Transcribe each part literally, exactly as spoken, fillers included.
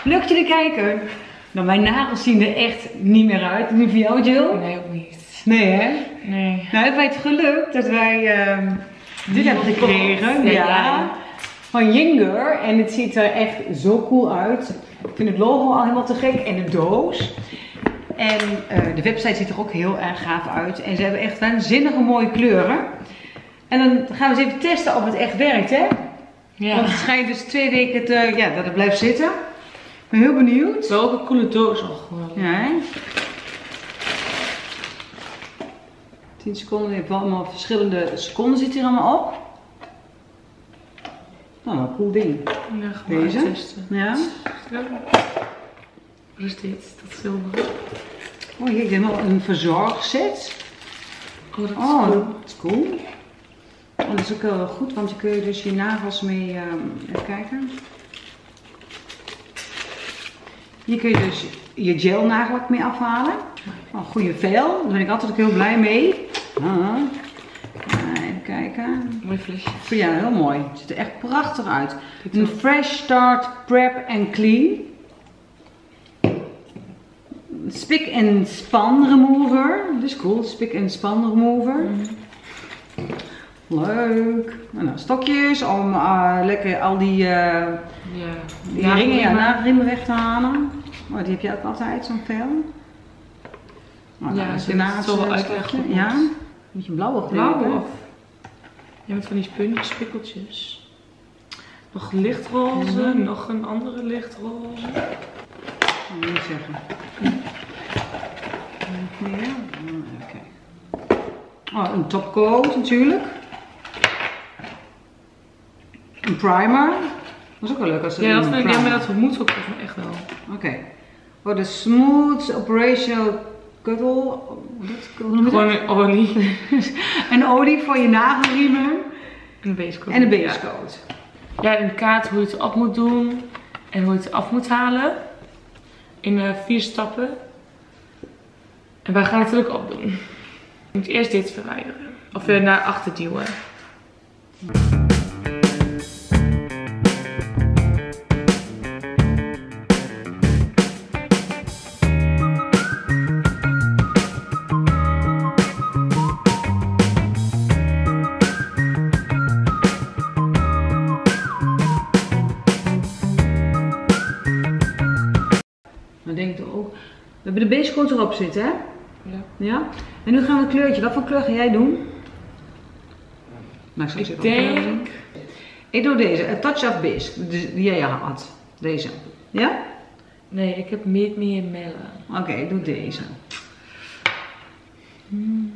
Lukt jullie kijken? Nou, mijn nagels zien er echt niet meer uit. Nu voor jou, Jill? Nee, ook niet. Nee, hè? Nee. Nou, hebben wij het geluk dat wij uh, dit hebben gekregen. Ja, ja. ja. Van Yinger. En het ziet er echt zo cool uit. Ik vind het logo al helemaal te gek. En de doos. En uh, de website ziet er ook heel erg gaaf uit. En ze hebben echt waanzinnige mooie kleuren. En dan gaan we eens even testen of het echt werkt, hè? Ja. Want het schijnt dus twee weken te, ja, dat het blijft zitten. Ik ben heel benieuwd. Wel ook een coole doos al gewoon. Ja, hè? tien seconden, je hebt wel allemaal verschillende seconden zit hier allemaal op. Nou, een cool ding. Ja, gewoon Deze. testen. Ja. Ja. Wat is dit? Dat zilver. Oh, hier heb je helemaal een verzorgset. Oh, dat is Oh, cool. dat is cool. Oh, dat is ook heel goed, want je kun je dus je nagels mee, um, even kijken. Hier kun je dus je gel nagellak mee afhalen. Oh, goede vel, daar ben ik altijd ook heel blij mee. Ah. Even kijken. Mooi flesje. Ja, heel mooi. Het ziet er echt prachtig uit. Een fresh start, prep en clean. Spick and span remover. Dat is cool, spick and span remover. Mm. Leuk. Nou, stokjes om uh, lekker al die, uh, ja. die ja, ringen, ja, nagelriemen weg te halen. Oh, die heb je ook altijd, zo'n vel. Oh, ja, dat is het zo wel uitleggen. Ja, een beetje blauwe blauw of? Ja, met van die puntjes, spikkeltjes. Nog lichtroze, mm-hmm. Nog een andere lichtroze. Dat moet ik zeggen. Nog meer. Oké. Oh, een topcoat natuurlijk. Een primer. Dat is ook wel leuk als er ja, dat een vind ik primer. ja, maar dat moet ook echt wel. Oké. Okay. Oh, de smooth operational cuddle. Gewoon een olie. Een olie voor je nagelriemen. En een basecoat. En een basecoat. Ja, in de kaart hoe je het op moet doen. En hoe je het af moet halen. In uh, vier stappen. En wij gaan het natuurlijk opdoen. Je moet eerst dit verwijderen. Of weer naar achter duwen. Dan denk ik ook. We hebben de basecoat erop zitten, hè? Ja. Ja. En nu gaan we een kleurtje. Wat voor kleur ga jij doen? Nou, ik, ik denk... Ik doe deze. A touch of beige. Die jij had. Deze. Ja? Nee, ik heb Meet Me in Melon. Oké, okay, ik doe deze. Hmm.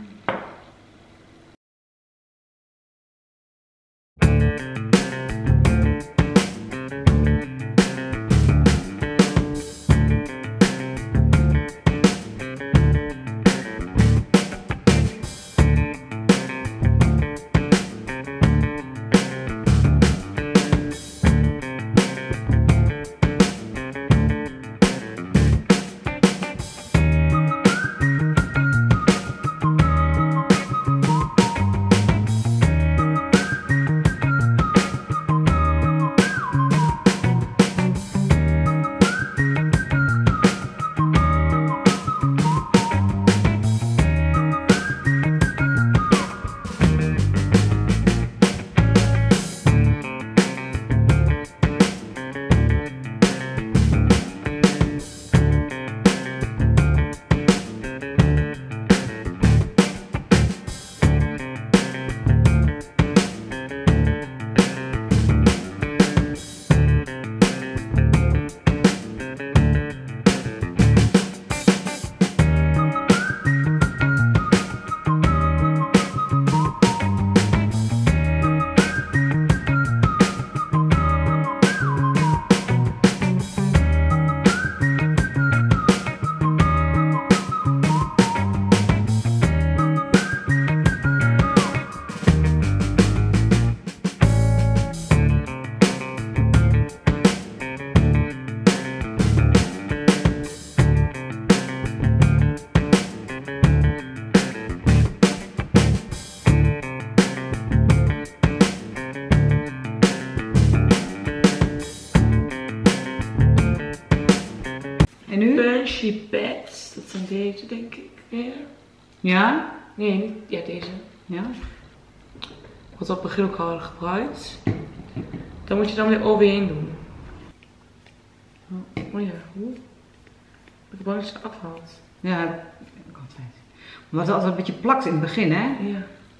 En nu? Punchy Pads. Dat zijn deze, denk ik weer. Ja? Nee, niet. Ja, deze. Ja. Wat we op het begin ook hadden gebruikt. Dan moet je dan weer overheen doen. Oh ja, hoe? Ik heb bang dat je het afhaalt. Ja, ik altijd. Omdat het altijd een beetje plakt in het begin, hè? Ja.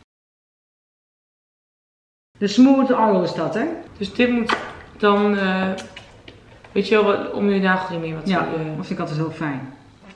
De smooth owl is dat, hè? Dus dit moet dan, uh, weet je wel, wat, om je nagelring mee wat Ja, te, uh, dat vind ik altijd heel fijn.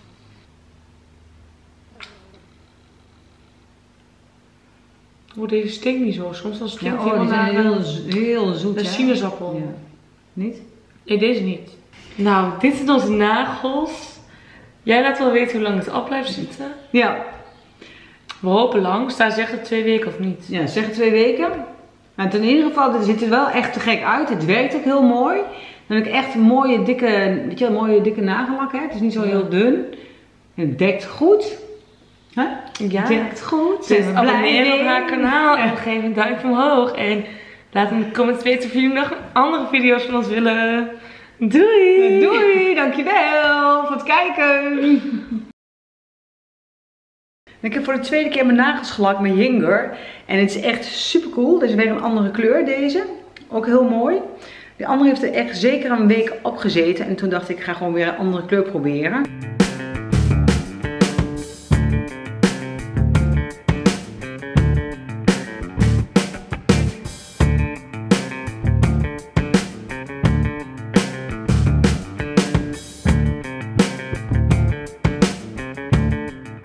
Oh, deze stinkt niet zo. Soms dan stinkt Ja, hij oh, wel die zijn naar heel, heel zoet, de hè? sinaasappel. Ja. Niet? Nee, deze niet. Nou, dit zijn onze nagels. Jij laat wel weten hoe lang het af blijft zitten. Ja. We hopen lang. Staan ze echt twee weken of niet? Ja, zeg twee weken. Nou, in ieder geval, het ziet er wel echt te gek uit. Het werkt ook heel mooi. Dan heb ik echt een mooie dikke, weet je, een mooie dikke nagellak, hè? Het is niet zo heel dun. Het dekt goed. Huh? Ja. Het dekt goed. Dus En we abonneer blij op haar mee. kanaal en geef een duimpje omhoog. En laat in de comments weten of jullie nog andere video's van ons willen. Doei! Doei, dankjewel voor het kijken. Ik heb voor de tweede keer mijn nagels gelakt met Yinger. En het is echt super cool. Dit is weer een andere kleur, deze. Ook heel mooi. De andere heeft er echt zeker een week op gezeten. En toen dacht ik, ik ga gewoon weer een andere kleur proberen.